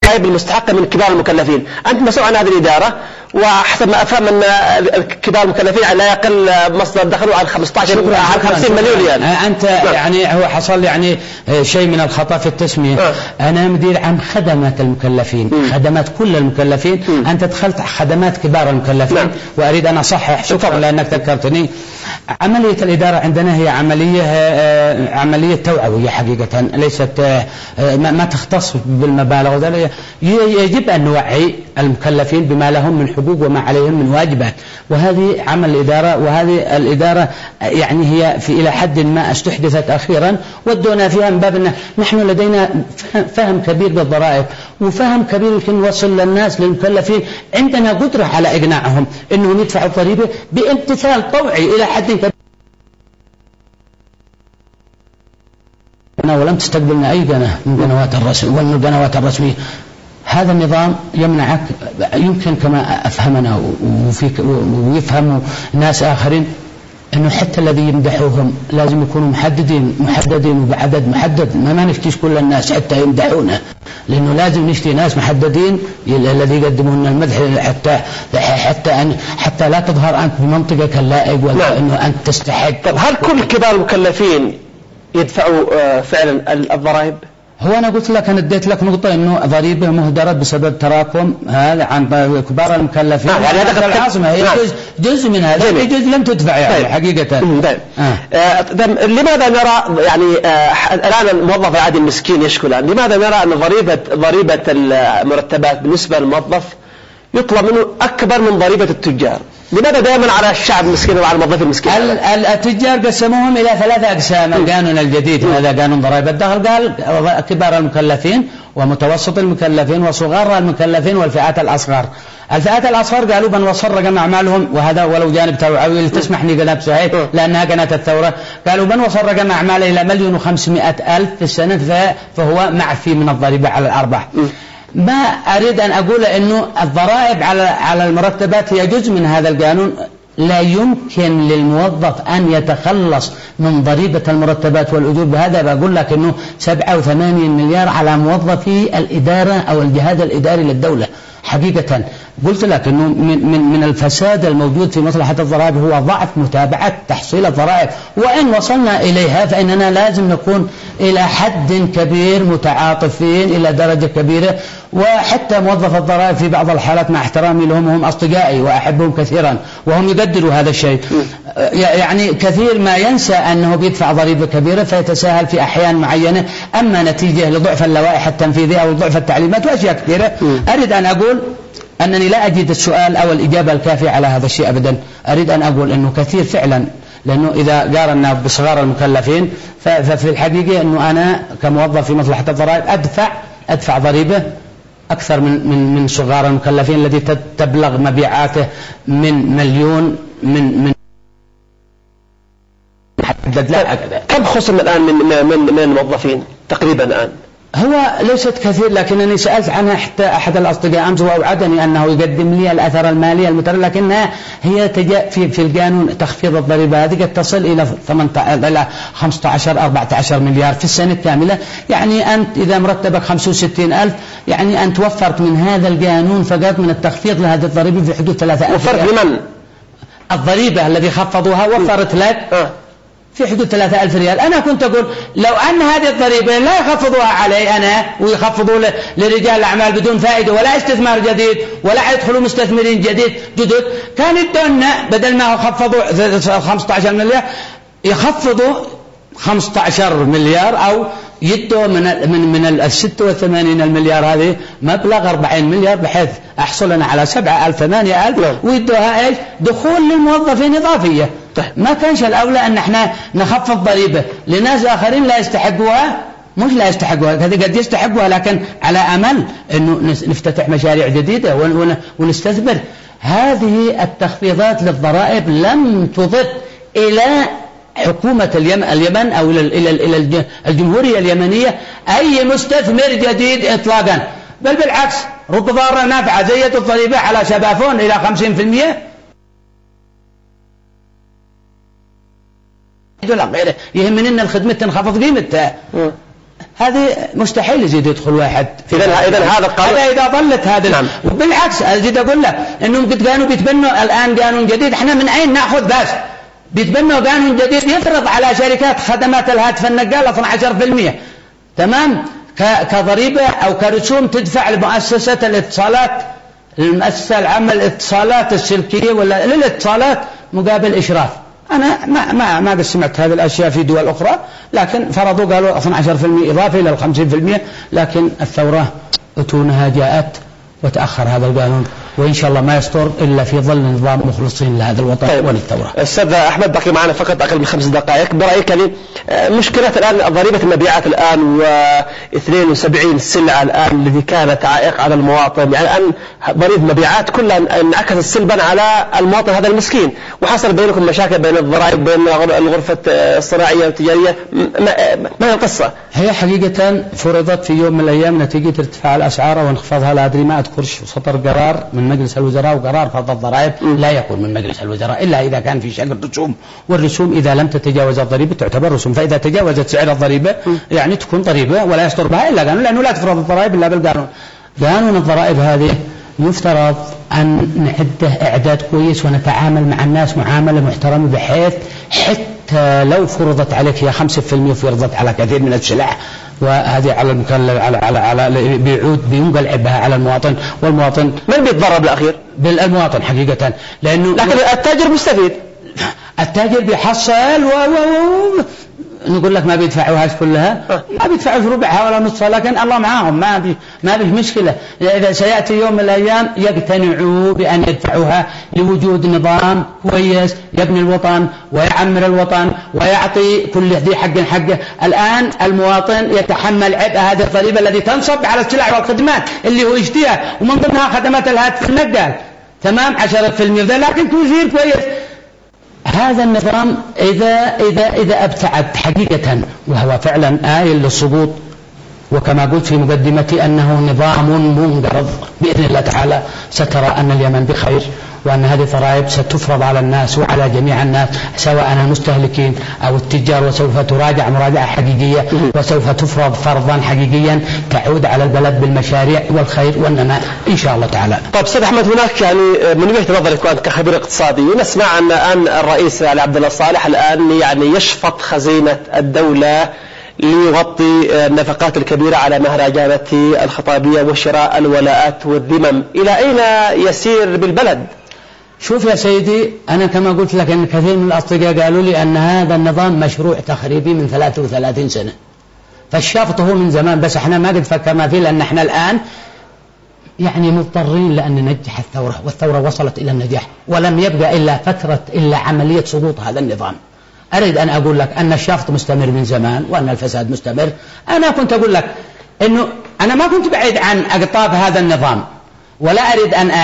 المستحقة من كبار المكلفين. أنت مسؤول عن هذه الإدارة، وحسب ما أفهم أن كبار المكلفين لا يقل مصدر دخله عن 50 مليون ريال. أنت يعني هو حصل يعني شيء من الخطأ في التسمية. أنا مدير عام خدمات المكلفين، خدمات كل المكلفين. أنت دخلت خدمات كبار المكلفين. وأريد أن أصحح، شكرا لأنك ذكرتني. عملية الإدارة عندنا هي عملية توعوية حقيقة، ليست ما تختص بالمبالغ وذلك. يجب أن نوعي المكلفين بما لهم من حقوق وما عليهم من واجبات، وهذه عمل الإدارة. وهذه الإدارة يعني هي في إلى حد ما استحدثت أخيرا، ودونا فيها من باب أن نحن لدينا فهم كبير بالضرائب، وفهم كبير يمكن نوصل للناس للمكلفين. عندنا قدرة على إقناعهم أنهم يدفعوا الضريبة بامتثال طوعي إلى حد كبير. ولم تستقبلنا أي قناة من القنوات الرسمية. هذا النظام يمنعك، يمكن كما أفهمنا ويفهم ناس آخرين، أنه حتى الذي يمدحوهم لازم يكونوا محددين وبعدد محدد. ما نفتيش كل الناس حتى يمدحونا، لأنه لازم نشتي ناس محددين الذي يقدمون المدح حتى لا تظهر أنت بمنطقك اللائق، ولا أنه أنت تستحق. طب هل كل كبار المكلفين يدفعوا فعلا الضرائب؟ هو أنا قلت لك، أنا اديت لك نقطة إنه ضريبة مهدرة بسبب تراكم هذا عن كبار المكلفين. يعني هذا العاصمة هي جزء من هذا، جزء لم تدفع يعني حقيقة. لماذا نرى يعني الآن الموظف العادي المسكين يشكو الآن، لماذا نرى أن ضريبة المرتبات بالنسبة للموظف يطلب منه أكبر من ضريبة التجار؟ لماذا دائما على الشعب المسكين وعلى الموظف المسكين؟ التجار قسموهم إلى 3 أقسام. القانون الجديد هذا قانون ضرائب الدخل قال كبار المكلفين ومتوسط المكلفين وصغار المكلفين والفئات الأصغر. الفئات الأصغر قالوا بنوصل رقم أعمالهم، وهذا ولو جانب توعوي تسمحني قناة سعيد لأنها قناة الثورة، قالوا بنوصل رقم أعماله إلى 1,500,000 في السنة، فهو معفي من الضريبة على الأرباح. ما أريد أن أقول أنه الضرائب على المرتبات هي جزء من هذا القانون. لا يمكن للموظف أن يتخلص من ضريبة المرتبات والأجور. بهذا بقول لك أنه 7 و8 مليار على موظفي الإدارة أو الجهاز الإداري للدولة. حقيقة قلت لك أنه من الفساد الموجود في مصلحة الضرائب هو ضعف متابعة تحصيل الضرائب، وإن وصلنا إليها فإننا لازم نكون إلى حد كبير متعاطفين إلى درجة كبيرة. وحتى موظف الضرائب في بعض الحالات مع احترامي لهم هم أصدقائي وأحبهم كثيرا وهم يقدروا هذا الشيء، يعني كثير ما ينسى أنه بيدفع ضريبة كبيرة فيتساهل في أحيان معينة، أما نتيجة لضعف اللوائح التنفيذية أو ضعف التعليمات وأشياء كثيرة. أريد أن أقول أنني لا أجد السؤال أو الإجابة الكافية على هذا الشيء أبدا. أريد أن أقول أنه كثير فعلا، لأنه إذا قارنا بصغار المكلفين ففي الحقيقة أنه أنا كموظف في مصلحة الضرائب أدفع ضريبة أكثر من صغار المكلفين الذي تبلغ مبيعاته من مليون من محدد. لا كم خصم الآن من الموظفين تقريبا الآن؟ هو ليست كثير، لكنني سألت عنها حتى أحد الأصدقاء أمس وأوعدني أنه يقدم لي الأثر المالي المترجم، لكنها هي في القانون تخفيض الضريبة هذه قد تصل إلى 15-14 مليار في السنة كاملة. يعني أنت إذا مرتبك 65,000 يعني أنت وفرت من هذا القانون فقط من التخفيض لهذه الضريبة في حدود 3,000. وفرت لمن؟ الضريبة الذي خفضوها وفرت لك في حدود 3,000 ريال. أنا كنت أقول لو أن هذه الضريبة لا يخفضوها علي أنا ويخفضوا لرجال الأعمال بدون فائدة ولا استثمار جديد ولا يدخلوا مستثمرين جدد، كان يدونا بدل ما خفضوا 15 مليار يخفضوا 15 مليار أو يدوا من 86 المليار هذه مبلغ 40 مليار بحيث أحصل أنا على 7,000 8,000 ويدوها إيش دخول للموظفين إضافية. ما كانش الأولى أن احنا نخفض ضريبة لناس آخرين لا يستحقوها؟ مش لا يستحقوها، هذه قد يستحقوها لكن على أمل أنه نفتتح مشاريع جديدة ونستثمر. هذه التخفيضات للضرائب لم تضف إلى حكومة اليمن أو إلى الجمهورية اليمنية أي مستثمر جديد إطلاقا، بل بالعكس رب ضارة نافعة. زيت الضريبة على شبافون إلى 50%. يهمني أن الخدمة تنخفض قيمتها. هذه مستحيل يزيد يدخل واحد. إذا هذا القانون إذا ظلت هذا. نعم. وبالعكس أزيد أقول لك إنهم قد كانوا بيتبنوا الآن قانون جديد. إحنا من أين نأخذ بس؟ بيتبنوا قانون جديد يفرض على شركات خدمات الهاتف النقال 12%. تمام؟ كضريبة أو كرسوم تدفع لمؤسسة الاتصالات، المؤسسة العامة للاتصالات السلكية ولا للاتصالات مقابل إشراف. أنا ما قد سمعت هذه الأشياء في دول أخرى، لكن فرضوا قالوا 12% إضافة إلى 50%، لكن الثورة أتونها جاءت وتأخر هذا القانون، وإن شاء الله ما يصدر إلا في ظل نظام مخلصين لهذا الوطن. طيب. وللثورة. أستاذ أحمد بقي معنا فقط أقل من 5 دقائق، برأيك يعني مشكلة الآن ضريبة المبيعات الآن و72 سلعة الآن التي كانت عائق على المواطن، يعني الآن ضريبة المبيعات كلها انعكست سلبا على المواطن هذا المسكين، وحصل بينكم مشاكل بين الضرائب بين الغرفة الصناعية والتجارية، ما هي القصة؟ هي حقيقة فرضت في يوم من الأيام نتيجة ارتفاع الأسعار وانخفاضها، لا أدري ما أذكرش، صدر قرار من مجلس الوزراء، وقرار فرض الضرائب لا يكون من مجلس الوزراء إلا إذا كان في شكل رسوم، والرسوم إذا لم تتجاوز الضريبة تعتبر رسوم، فإذا تجاوزت سعر الضريبة يعني تكون ضريبة ولا يصدر بها إلا قانون، لأنه لا تفرض الضرائب إلا بالقانون. قانون الضرائب هذه يفترض أن نعده إعداد كويس ونتعامل مع الناس معاملة محترمة، بحيث حتى لو فرضت عليك هي 5% فرضت على كثير من السلع، وهذه على المكلف على بينقل عبها على المواطن، والمواطن من بيتضرر بالأخير؟ بالمواطن حقيقة، لأنه لكن التاجر مستفيد، التاجر بيحصل نقول لك ما بيدفعوهاش كلها، ما بيدفعوش ربعها ولا نصها، لكن الله معاهم ما به مشكلة. إذا سيأتي يوم من الأيام يقتنعوا بأن يدفعوها لوجود نظام كويس يبني الوطن ويعمر الوطن ويعطي كل ذي حق حقه. الآن المواطن يتحمل عبء هذه الضريبة التي تنصب على السلع والخدمات اللي هو يشتريها، ومن ضمنها خدمات الهاتف النقال، تمام 10%، لكن توزير كويس. هذا النظام إذا ابتعد حقيقة، وهو فعلا آيل للسقوط، وكما قلت في مقدمتي أنه نظام منقرض، بإذن الله تعالى سترى أن اليمن بخير، وأن هذه الضرائب ستفرض على الناس وعلى جميع الناس سواء المستهلكين أو التجار، وسوف تراجع مراجعة حقيقية، وسوف تفرض فرضا حقيقيا تعود على البلد بالمشاريع والخير والنماء إن شاء الله تعالى. طيب أستاذ أحمد، هناك يعني من وجهة نظرك وأنت كخبير اقتصادي، نسمع أن الآن الرئيس علي عبد الله صالح الآن يعني يشفط خزينة الدولة ليغطي النفقات الكبيرة على مهرجانات الخطابية وشراء الولاءات والذمم، إلى أين يسير بالبلد؟ شوف يا سيدي، أنا كما قلت لك أن كثير من الأصدقاء قالوا لي أن هذا النظام مشروع تخريبي من 33 سنة، فالشافط هو من زمان، بس احنا ما قد فكرنا فيه، لأن احنا الآن يعني مضطرين لأن ننجح الثورة، والثورة وصلت إلى النجاح، ولم يبقى إلا عملية سقوط هذا النظام. أريد أن أقول لك أن الشافط مستمر من زمان، وأن الفساد مستمر. أنا كنت أقول لك أنه أنا ما كنت بعيد عن أقطاب هذا النظام، ولا أريد أن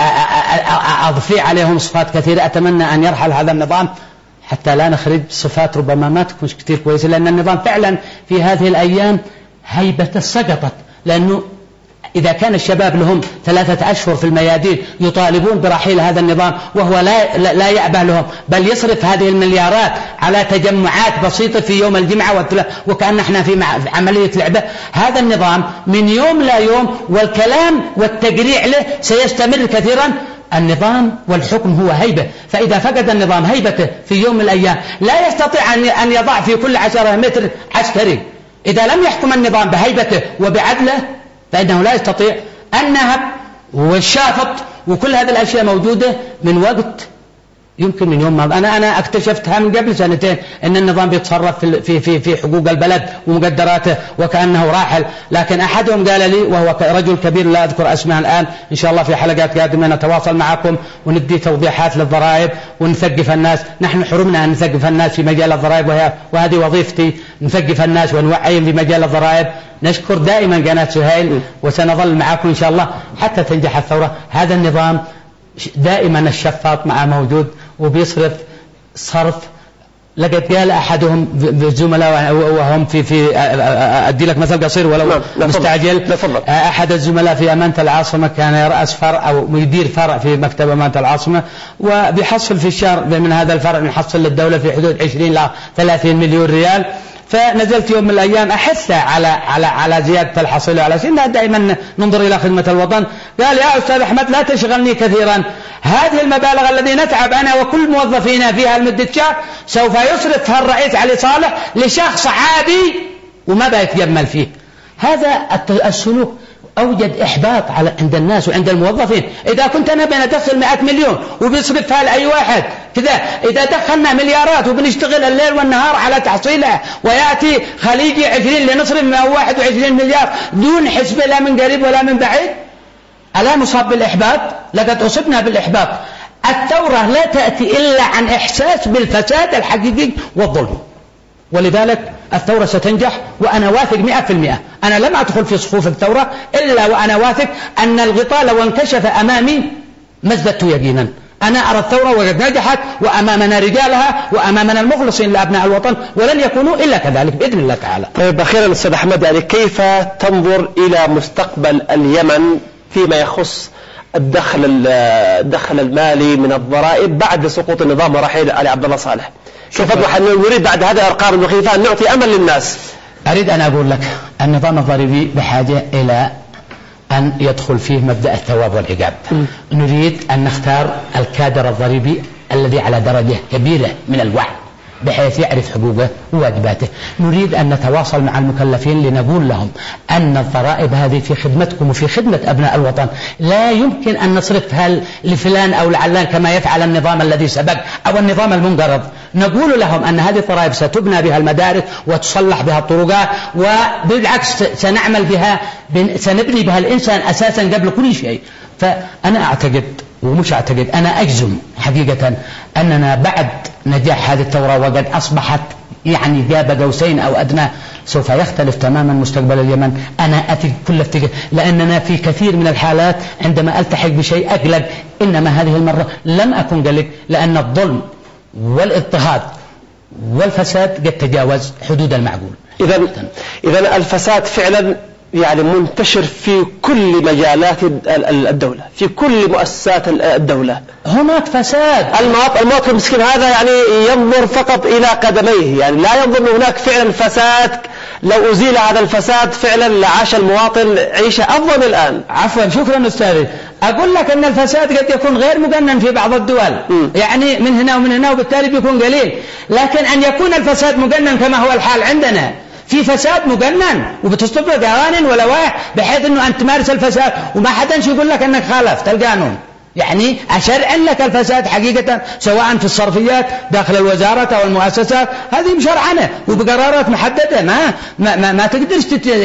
أضفي عليهم صفات كثيرة. أتمنى أن يرحل هذا النظام حتى لا نخرج صفات ربما ما تكون كثير كويسة، لأن النظام فعلا في هذه الأيام هيبة سقطت، لأنه إذا كان الشباب لهم 3 أشهر في الميادين يطالبون برحيل هذا النظام، وهو لا يأبه لهم، بل يصرف هذه المليارات على تجمعات بسيطة في يوم الجمعة والثلاث، وكأن احنا في عملية لعبة. هذا النظام من يوم لا يوم، والكلام والتقريع له سيستمر كثيرا. النظام والحكم هو هيبة، فإذا فقد النظام هيبته في يوم من الأيام لا يستطيع أن يضع في كل 10 متر عسكري. إذا لم يحكم النظام بهيبته وبعدله فإنه لا يستطيع. النهب والشافط وكل هذه الأشياء موجودة من وقت يمكن من يوم ما أنا اكتشفتها من قبل 2 سنين، أن النظام بيتصرف في حقوق البلد ومقدراته وكأنه راحل. لكن أحدهم قال لي، وهو رجل كبير لا أذكر اسمه الآن، إن شاء الله في حلقات قادمة نتواصل معكم وندي توضيحات للضرائب ونثقف الناس. نحن حرمنا أن نثقف الناس في مجال الضرائب، وهذه وظيفتي، نثقف الناس ونوعيهم في مجال الضرائب. نشكر دائما قناة سهيل، وسنظل معكم إن شاء الله حتى تنجح الثورة. هذا النظام دائما الشفاط معه موجود وبيصرف صرف. لقد قال أحدهم بالزملاء وهم في أدي لك مثل قصير ولو مستعجل، أحد الزملاء في أمانة العاصمة كان يرأس فرع أو يدير فرع في مكتب أمانة العاصمة، وبيحصل في الشهر من هذا الفرع نحصل للدولة في حدود 20 إلى 30 مليون ريال. فنزلت يوم من الأيام أحث على زيادة الحصيلة على سنة دائما ننظر إلى خدمة الوطن. قال يا أستاذ أحمد لا تشغلني كثيرا، هذه المبالغ التي نتعب أنا وكل موظفينا فيها لمدة شهر سوف يصرفها الرئيس علي صالح لشخص عادي وما بيتجمل فيه. هذا السلوك أوجد إحباط عند الناس وعند الموظفين. إذا كنت أنا بندخل 100 مليون وبيصرفها لأي واحد كذا، إذا دخلنا مليارات وبنشتغل الليل والنهار على تحصيلها، ويأتي خليجي 20 لنصرف 121 مليار دون حسبة لا من قريب ولا من بعيد، ألا نصاب بالإحباط؟ لقد أصبنا بالإحباط. الثورة لا تأتي إلا عن إحساس بالفساد الحقيقي والظلم، ولذلك الثورة ستنجح وأنا واثق 100%. أنا لم أدخل في صفوف الثورة إلا وأنا واثق أن الغطاء لو انكشف أمامي ما ازددت يقينا. أنا أرى الثورة وقد نجحت، وأمامنا رجالها وأمامنا المخلصين لأبناء الوطن، ولن يكونوا إلا كذلك بإذن الله تعالى. طيب أخيرا أستاذ أحمد، يعني كيف تنظر إلى مستقبل اليمن فيما يخص الدخل المالي من الضرائب بعد سقوط النظام ورحيل علي عبد الله صالح؟ كيف نريد بعد هذه الأرقام المخيفة أن نعطي أمل للناس؟ أريد أن أقول لك النظام الضريبي بحاجة إلى أن يدخل فيه مبدأ الثواب والعقاب. نريد أن نختار الكادر الضريبي الذي على درجة كبيرة من الوعي بحيث يعرف حقوقه وواجباته. نريد أن نتواصل مع المكلفين لنقول لهم أن الضرائب هذه في خدمتكم وفي خدمة أبناء الوطن، لا يمكن أن نصرفها لفلان أو لعلان كما يفعل النظام الذي سبق أو النظام المنقرض. نقول لهم أن هذه الضرائب ستبنى بها المدارس وتصلح بها الطرقات، وبالعكس سنعمل بها، سنبني بها الإنسان أساسا قبل كل شيء. فأنا أعتقد ومش أعتقد، أنا أجزم حقيقة أننا بعد نجاح هذه الثورة وقد أصبحت يعني جاب قوسين أو أدنى سوف يختلف تماما مستقبل اليمن. أنا أثق كل افتقار، لأننا في كثير من الحالات عندما ألتحق بشيء أقلق، إنما هذه المرة لم أكن قلق، لأن الظلم والاضطهاد والفساد قد تجاوز حدود المعقول. إذا الفساد فعلا يعني منتشر في كل مجالات الدولة، في كل مؤسسات الدولة هناك فساد. المواطن المسكين هذا يعني ينظر فقط إلى قدميه، يعني لا ينظر أن هناك فعلا فساد. لو أزيل هذا الفساد فعلا لعاش المواطن عيشة أفضل الآن. عفوا، شكرا أستاذي. أقول لك أن الفساد قد يكون غير مقنن في بعض الدول، يعني من هنا ومن هنا، وبالتالي بيكون قليل. لكن أن يكون الفساد مقنن كما هو الحال عندنا، في فساد مقنن وبتصدر قوانين ولوائح بحيث أنه أن تمارس الفساد وما حدا يقول لك أنك خالفت القانون. يعني أشرع لك الفساد حقيقة، سواء في الصرفيات داخل الوزارة أو المؤسسات، هذه مشرعنة وبقرارات محددة، ما تقدرش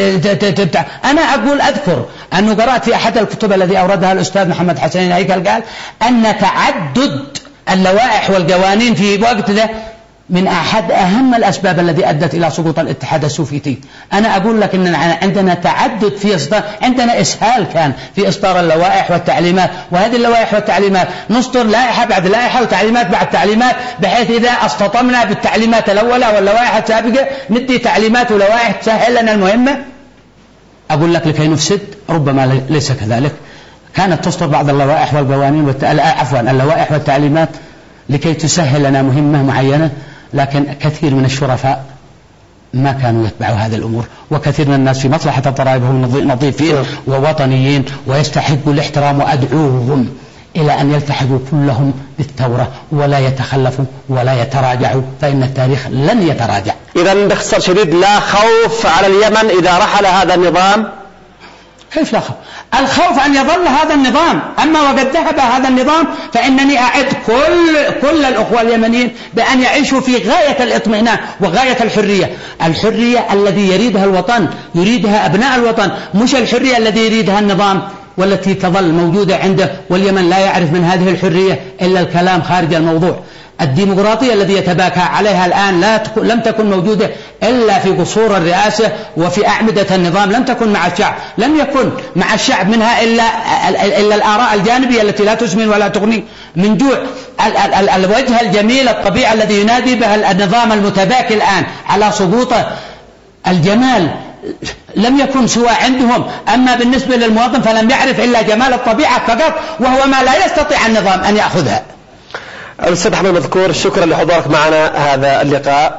أنا أقول أذكر أنه قرأت في أحد الكتب الذي أوردها الأستاذ محمد حسين هيكل قال أن تعدد اللوائح والقوانين في وقت ده من أحد أهم الأسباب التي أدت إلى سقوط الاتحاد السوفيتي. أنا أقول لك أن عندنا تعدد في إصدار، عندنا إسهال كان في إصدار اللوائح والتعليمات، وهذه اللوائح والتعليمات نصدر لائحة بعد لائحة وتعليمات بعد تعليمات، بحيث إذا استطمنا بالتعليمات الأولى واللوائح السابقة ندي تعليمات ولوائح تسهل لنا المهمة. أقول لك لكي نفسد ربما ليس كذلك. كانت تصدر بعض اللوائح والقوانين اللوائح والتعليمات لكي تسهل لنا مهمة معينة، لكن كثير من الشرفاء ما كانوا يتبعوا هذه الأمور، وكثير من الناس في مصلحة الضرائب هم نظيفين ووطنيين ويستحقوا الاحترام، وأدعوهم إلى أن يلتحقوا كلهم بالثورة ولا يتخلفوا ولا يتراجعوا، فإن التاريخ لن يتراجع. إذا باختصار شديد لا خوف على اليمن إذا رحل هذا النظام. كيف لا خوف؟ الخوف أن يظل هذا النظام، أما وقد ذهب هذا النظام فإنني أعد كل الأخوة اليمنيين بأن يعيشوا في غاية الإطمئنان وغاية الحرية الذي يريدها الوطن، يريدها أبناء الوطن، مش الحرية الذي يريدها النظام والتي تظل موجودة عنده. واليمن لا يعرف من هذه الحرية إلا الكلام خارج الموضوع. الديمقراطية التي يتباكى عليها الآن لم تكن موجودة إلا في قصور الرئاسة وفي أعمدة النظام، لم تكن مع الشعب، لم يكن مع الشعب منها إلا الآراء الجانبية التي لا تسمن ولا تغني من جوع. الوجه الجميل الطبيعي الذي ينادي به النظام المتباكي الآن على سقوطه، الجمال لم يكن سوى عندهم. أما بالنسبة للمواطن فلم يعرف إلا جمال الطبيعة فقط، وهو ما لا يستطيع النظام أن يأخذها. الأستاذ أحمد مذكور، شكرا لحضورك معنا هذا اللقاء.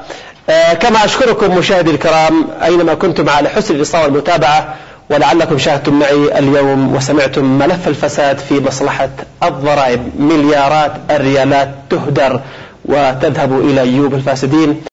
كما أشكركم مشاهدي الكرام أينما كنتم على حسن الإصغاء والمتابعة، ولعلكم شاهدتم معي اليوم وسمعتم ملف الفساد في مصلحة الضرائب. مليارات الريالات تهدر وتذهب إلى جيوب الفاسدين.